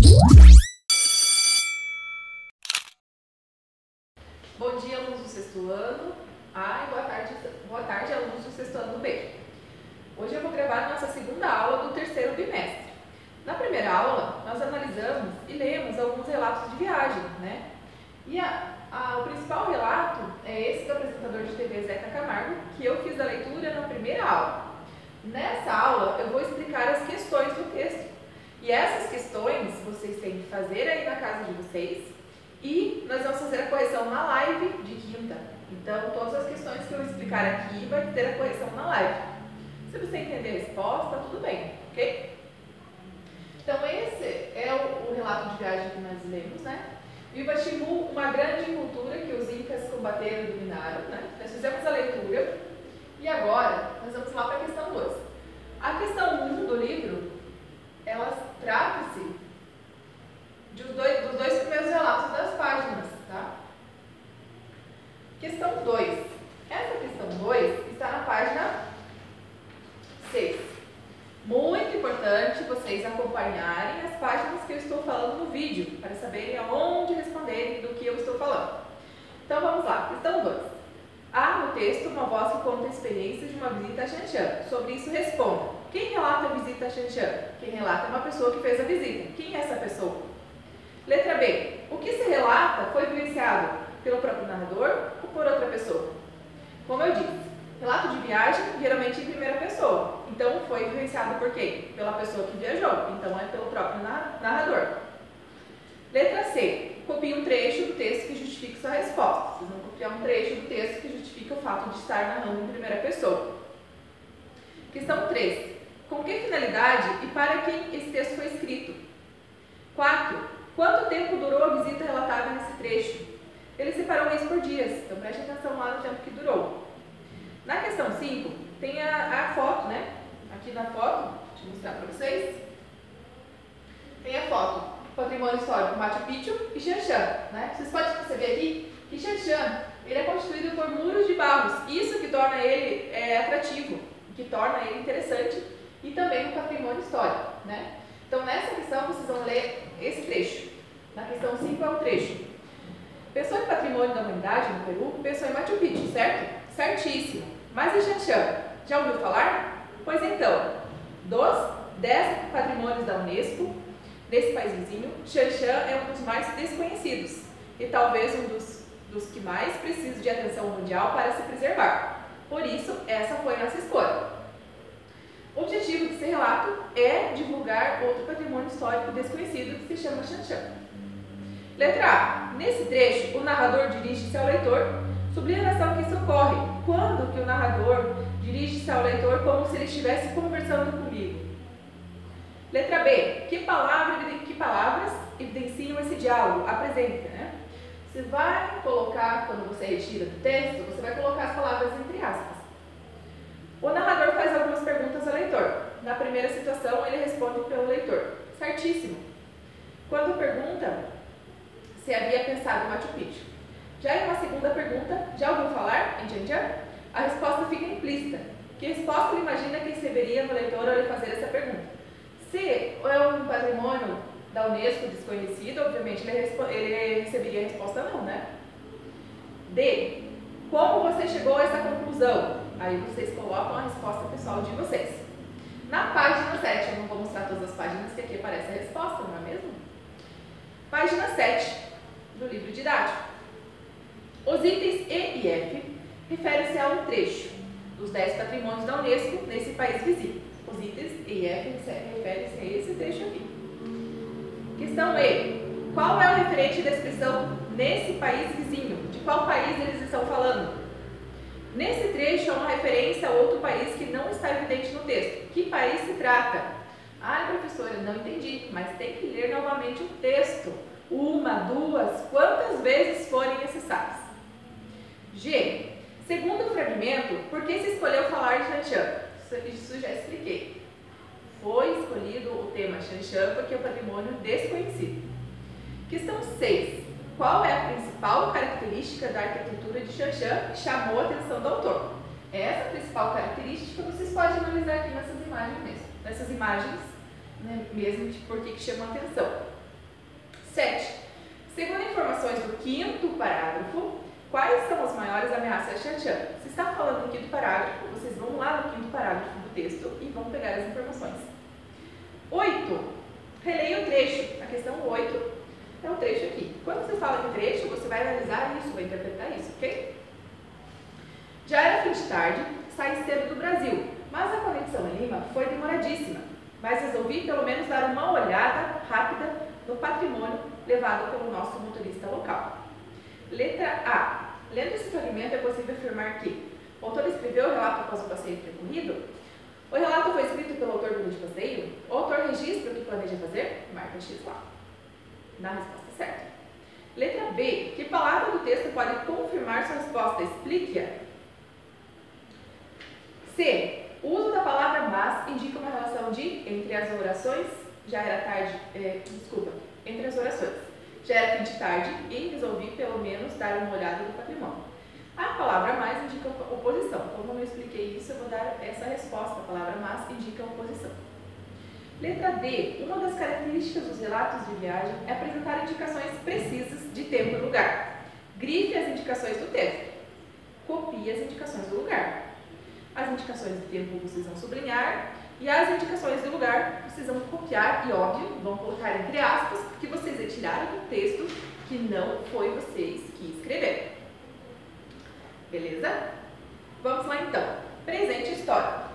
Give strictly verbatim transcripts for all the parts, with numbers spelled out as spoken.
Bom dia, alunos do sexto ano. Ah, e boa tarde, boa tarde, alunos do sexto ano B. Hoje eu vou gravar a nossa segunda aula do terceiro bimestre. Na primeira aula, nós analisamos e lemos alguns relatos de viagem, né? E a, a, o principal relato é esse do apresentador de T V Zeca Camargo, que eu fiz a leitura na primeira aula. Nessa aula, eu vou explicar as questões do texto. E essas questões vocês têm que fazer aí na casa de vocês. E nós vamos fazer a correção na live de quinta. Então, todas as questões que eu explicar aqui vai ter a correção na live. Se você entender a resposta, tudo bem, ok? Então, esse é o, o relato de viagem que nós lemos, né? Viva Chimu, uma grande cultura que os incas combateram e dominaram, né? Nós fizemos a leitura e agora nós vamos lá para a questão dois. A questão um do livro, ela trata-se dos dois, dos dois primeiros relatos das páginas, tá? Questão dois. Essa questão dois está na página seis. Muito importante vocês acompanharem as páginas que eu estou falando no vídeo, para saberem aonde responderem do que eu estou falando. Então vamos lá, questão dois. Há no texto uma voz que conta a experiência de uma visita a Xanxan. Sobre isso responda. Quem relata a visita a Xanxan? Quem relata é uma pessoa que fez a visita. Quem é essa pessoa? Letra B. O que se relata foi vivenciado pelo próprio narrador ou por outra pessoa? Como eu disse, relato de viagem geralmente em primeira pessoa. Então foi vivenciado por quem? Pela pessoa que viajou. Então é pelo próprio narrador. Letra C. Copie um trecho do texto que justifique sua resposta. Vocês vão copiar um trecho do texto que justifica o fato de estar narrando em primeira pessoa. Questão três. Com que finalidade e para quem esse texto foi escrito? quatro. Quanto tempo durou a visita relatada nesse trecho? Ele separou um mês por dias, então preste atenção lá no tempo que durou. Na questão cinco, tem a, a foto, né? Aqui na foto, deixa eu mostrar para vocês. Tem a foto, patrimônio histórico Machu Picchu e Xanxan, né? Vocês podem perceber aqui que Xanxan, ele é constituído por muros de barros. Isso que torna ele é, atrativo, que torna ele interessante e também um patrimônio histórico, né? Então, nessa questão, vocês vão ler esse trecho. Na questão cinco é o trecho. Pensou em patrimônio da humanidade no Peru? Pensou em Machu Picchu, certo? Certíssimo. Mas e Xanxan? Já ouviu falar? Pois então, dos dez patrimônios da Unesco, nesse país vizinho, Xanxan é um dos mais desconhecidos e talvez um dos, dos que mais precisa de atenção mundial para se preservar. Por isso, essa foi a nossa escolha. O objetivo desse relato é divulgar outro patrimônio histórico desconhecido que se chama Xanxan. Letra A. Nesse trecho, o narrador dirige-se ao leitor, sublinha a ação que isso ocorre. Quando que o narrador dirige-se ao leitor como se ele estivesse conversando comigo? Letra B. Que, palavra, que palavras evidenciam esse diálogo? Apresenta, né? Você vai colocar, quando você retira do texto, você vai colocar as palavras entre aspas. O narrador faz algumas perguntas ao leitor. Na primeira situação, ele responde pelo leitor. Certíssimo. Quando pergunta se havia pensado em Machu Picchu. Já em uma segunda pergunta, já ouviu falar em Xanxan? A resposta fica implícita. Que resposta ele imagina que receberia no leitor ao ele fazer essa pergunta? Se é um patrimônio da Unesco desconhecido, obviamente ele, ele receberia a resposta não, né? D. Como você chegou a essa conclusão? Aí vocês colocam a resposta pessoal de vocês. Na página sete, eu não vou mostrar todas as páginas que aqui aparece a resposta, não é mesmo? Página sete do livro didático. Os itens E e F referem-se a um trecho dos dez patrimônios da Unesco nesse país vizinho. Os itens E e F referem-se a esse trecho aqui. Questão E. Qual é o referente da expressão nesse país vizinho? De qual país eles estão falando? Nesse trecho há uma referência a outro país que não está evidente no texto. Que país se trata? Ah, professora, não entendi, mas tem que ler novamente o texto. Uma, duas, quantas vezes forem necessárias. G. Segundo o fragmento, por que se escolheu falar de Xanxan? Isso já expliquei. Foi escolhido o tema Xanxan porque é um patrimônio desconhecido. Questão seis. Qual é a principal característica da arquitetura de Xanxan que chamou a atenção do autor? Essa principal característica vocês podem analisar aqui nessas imagens mesmo. Nessas imagens, né, mesmo de por que que chama a atenção. sete. Segundo informações do quinto parágrafo, quais são as maiores ameaças a Xinjiang? Se está falando do quinto parágrafo, vocês vão lá no quinto parágrafo do texto e vão pegar as informações. oito. Releia o trecho. A questão oito é o trecho aqui. Quando você fala de trecho, você vai analisar isso, vai interpretar isso, ok? Já era fim de tarde, saí cedo do Brasil, mas a conexão em Lima foi demoradíssima. Mas resolvi pelo menos dar uma olhada rápida no patrimônio levado pelo nosso motorista local. Letra A. Lendo esse fragmento é possível afirmar que o autor escreveu o relato após o passeio percorrido? O relato foi escrito pelo autor do passeio? O autor registra o que planeja fazer? Marca X lá. Na resposta certa. Letra B. Que palavra do texto pode confirmar sua resposta? Explique-a. C. O uso da palavra mas indica uma relação de entre as orações, já era tarde, é, desculpa, entre as orações. Já era fim de tarde e resolvi pelo menos dar uma olhada no patrimônio. A palavra mais indica oposição. Como eu não expliquei isso, eu vou dar essa resposta. A palavra mas indica oposição. Letra D. Uma das características dos relatos de viagem é apresentar indicações precisas de tempo e lugar. Grife as indicações do texto. Copie as indicações do lugar. As indicações do tempo vocês vão sublinhar e as indicações do lugar vocês vão copiar e, óbvio, vão colocar entre aspas, porque vocês retiraram do texto que não foi vocês que escreveram. Beleza? Vamos lá então. Presente histórico.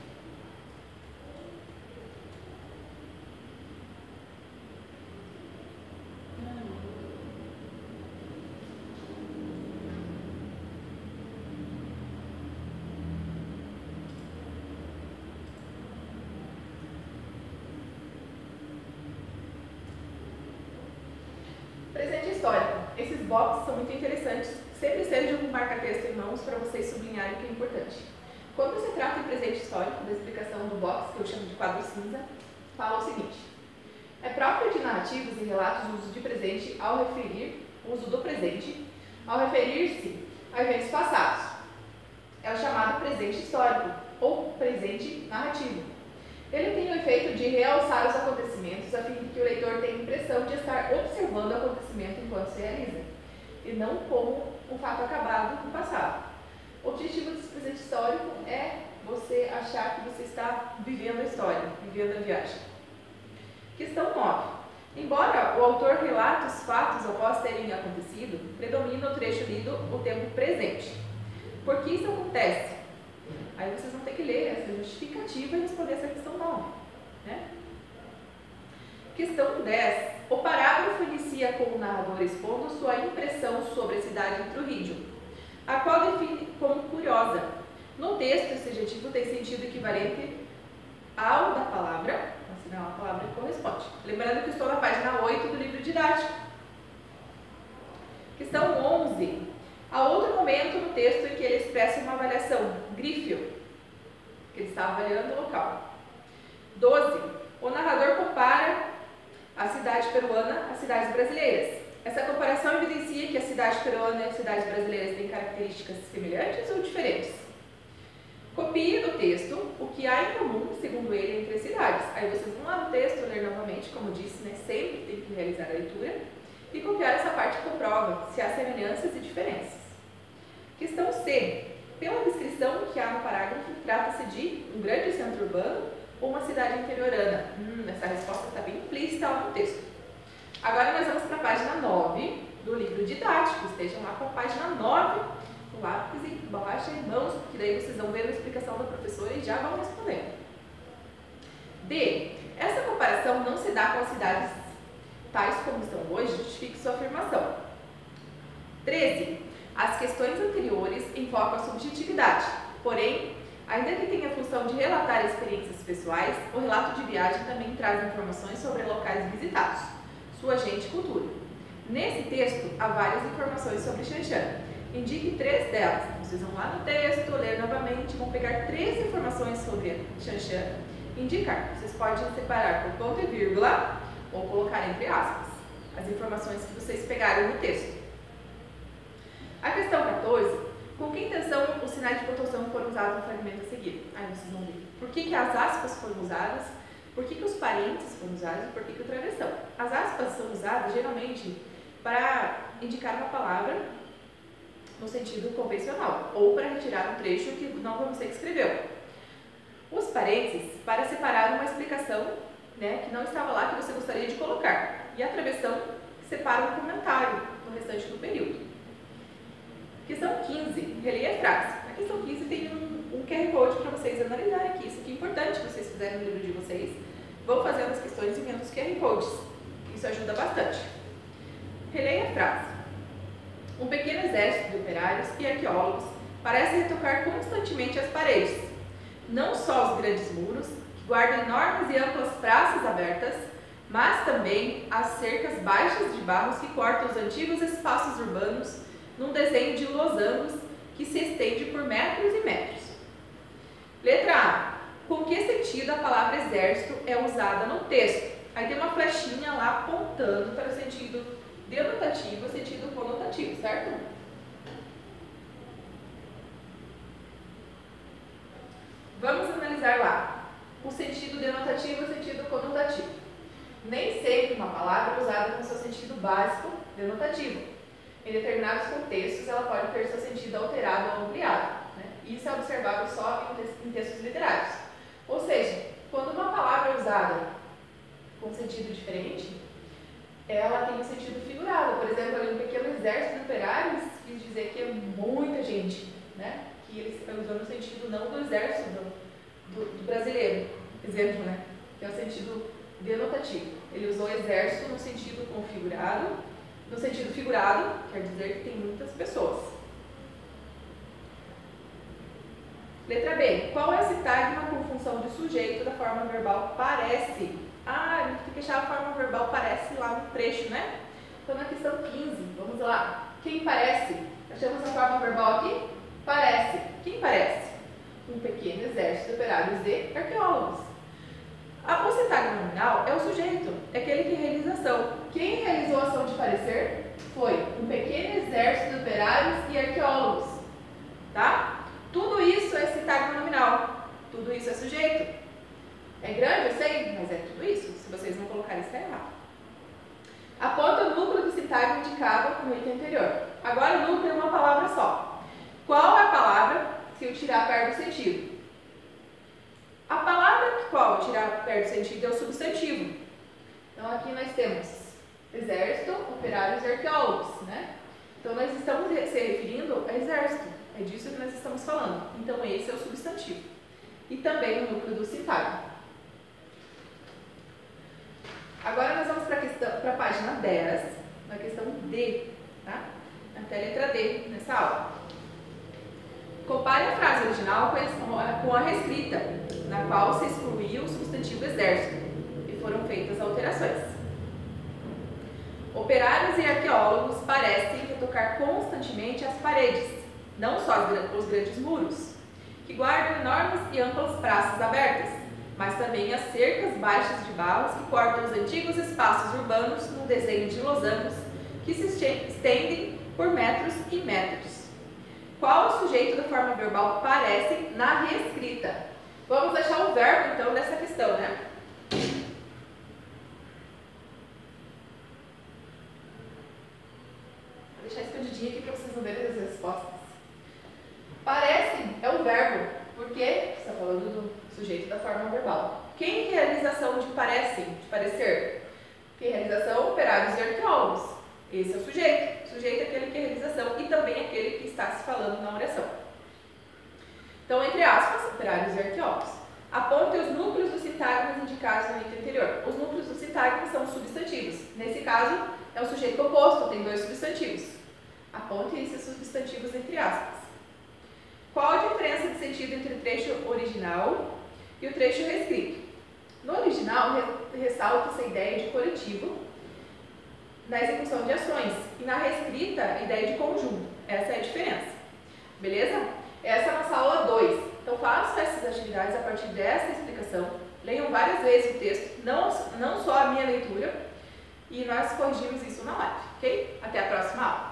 Presente histórico. Esses boxes são muito interessantes. Sempre sejam um marca-texto em mãos para vocês sublinharem o que é importante. Quando se trata de presente histórico, da explicação do box, que eu chamo de quadro cinza, fala o seguinte: é próprio de narrativos e relatos o uso de presente ao referir, o uso do presente, ao referir-se a eventos passados. É o chamado presente histórico, ou presente narrativo. Ele tem o efeito de realçar os acontecimentos a fim de que o leitor tenha a impressão de estar observando o acontecimento enquanto se realiza, e não como um fato acabado no passado. O objetivo desse presente histórico é você achar que você está vivendo a história, vivendo a viagem. Questão nove. Embora o autor relate os fatos após terem acontecido, predomina no trecho lido o tempo presente. Por que isso acontece? Aí vocês vão ter que ler essa justificativa e responder essa questão nove. Né? Questão dez. O parágrafo inicia com o narrador expondo sua impressão sobre a cidade de Trujillo, a qual define como curiosa. No texto, esse adjetivo tem sentido equivalente ao da palavra, assinar a palavra que corresponde. Lembrando que estou na página oito do livro didático. Questão onze. Há outro momento no texto em que ele expressa uma avaliação, grífio, que ele está avaliando o local. doze. O narrador compara a cidade peruana às cidades brasileiras. Essa comparação evidencia que a cidade peruana e as cidades brasileiras têm características semelhantes ou diferentes. Copie do texto o que há em comum, segundo ele, entre as cidades. Aí vocês vão lá no texto, ler novamente, como disse, né, sempre tem que realizar a leitura, e copiar essa parte que comprova se há semelhanças e diferenças. Questão C. Pela descrição que há no parágrafo, trata-se de um grande centro urbano ou uma cidade interiorana. Hum, essa resposta está bem implícita lá no texto. Agora nós vamos para a página nove do livro didático. Estejam lá com a página nove, com lápis e borracha em mãos, porque daí vocês vão ver a explicação da professora e já vão respondendo. D. Essa comparação não se dá com as cidades tais como estão hoje, justifique sua afirmação. treze. As questões anteriores enfocam a subjetividade, porém, ainda que tenha a função de relatar experiências pessoais, o relato de viagem também traz informações sobre locais visitados, sua gente e cultura. Nesse texto, há várias informações sobre Xinjiang. Indique três delas. Vocês vão lá no texto, ler novamente, vão pegar três informações sobre Xinjiang e indicar. Vocês podem separar por ponto e vírgula ou colocar entre aspas as informações que vocês pegaram no texto. A questão quatorze. Com que intenção os sinais de pontuação foram usados no fragmento a seguir? Aí vocês vão ver. Por que, que as aspas foram usadas? Por que, que os parênteses foram usados? E por que, que o travessão? As aspas são usadas geralmente para indicar uma palavra no sentido convencional ou para retirar um trecho que não foi você que escreveu. Os parênteses para separar uma explicação, né, que não estava lá que você gostaria de colocar, e a travessão que separa um comentário no restante do período. Questão quinze, releia a frase. Na questão quinze tem um, um Q R Code para vocês analisarem aqui. Isso aqui é importante que vocês fizerem no livro de vocês. Vão fazendo as questões e vendo os Q R Codes. Isso ajuda bastante. Releia a frase. Um pequeno exército de operários e arqueólogos parece retocar constantemente as paredes. Não só os grandes muros, que guardam enormes e amplas praças abertas, mas também as cercas baixas de barros que cortam os antigos espaços urbanos num desenho de losangos que se estende por metros e metros. Letra A. Com que sentido a palavra exército é usada no texto? Aí tem uma flechinha lá apontando para o sentido denotativo e o sentido conotativo, certo? Vamos analisar lá o sentido denotativo e o sentido conotativo. Nem sempre uma palavra é usada com seu sentido básico denotativo. Em determinados contextos, ela pode ter seu sentido alterado ou ampliado. Né? Isso é observável só em textos literários. Ou seja, quando uma palavra é usada com sentido diferente, ela tem um sentido figurado. Por exemplo, ali um pequeno exército de operários quis dizer que é muita gente, né? Que ele usou no sentido não do exército do, do, do brasileiro, exemplo, né? Que é o sentido denotativo. Ele usou exército no sentido configurado. No sentido figurado, quer dizer que tem muitas pessoas. Letra B. Qual é a sintagma com função de sujeito da forma verbal parece? Ah, a gente tem que achar a forma verbal parece lá no trecho, né? Então, na questão quinze, vamos lá. Quem parece? Achamos a forma verbal aqui? Parece. Quem parece? Um pequeno exército de operários e arqueólogos. A sintagma nominal é o sujeito, é aquele que realiza a ação. Quem realizou a ação de parecer foi um pequeno exército de operários e arqueólogos. Tá? Tudo isso é sintagma nominal. Tudo isso é sujeito. É grande, eu sei, mas é tudo isso. Se vocês não colocarem isso, é errado. Aponta o núcleo do sintagma indicado no item anterior. Agora o núcleo é uma palavra só. Qual é a palavra se eu tirar perto do sentido? A palavra que qual tirar perto do sentido é o substantivo. Então aqui nós temos exército, operários e arqueólogos, né? Então nós estamos se referindo a exército, é disso que nós estamos falando. Então esse é o substantivo. E também o núcleo do sintagma. Agora nós vamos para a página dez, na questão D, tá? Até a letra D nessa aula. Compare a frase original com a reescrita, na qual se excluiu o substantivo exército e foram feitas alterações. Operários e arqueólogos parecem retocar constantemente as paredes, não só os grandes muros, que guardam enormes e amplas praças abertas, mas também as cercas baixas de barros que cortam os antigos espaços urbanos num desenho de losangos que se estendem por metros e metros. Qual o sujeito da forma verbal parece na reescrita? Vamos achar o verbo, então, dessa questão, né? Vou deixar escondidinho aqui para vocês não verem as respostas. Parece é o verbo, porque está falando do sujeito da forma verbal. Quem realiza a ação de parece, de parecer? Quem realiza a ação? Operários e arqueólogos. Esse é o sujeito. O sujeito é aquele que realiza a ação e também aquele que está se falando na oração. Então, entre aspas, operários e arqueólogos. Aponte os núcleos dos sintagmas indicados no item anterior. Os núcleos dos sintagmas são substantivos. Nesse caso, é um sujeito composto, tem dois substantivos. Aponte esses substantivos entre aspas. Qual a diferença de sentido entre o trecho original e o trecho reescrito? No original, ressalta-se a ideia de coletivo na execução de ações e na reescrita, a ideia de conjunto. Essa é a diferença. Beleza? Essa é a nossa aula dois. Então, façam essas atividades a partir dessa explicação. Leiam várias vezes o texto, não, não só a minha leitura, e nós corrigimos isso na live, ok? Até a próxima aula.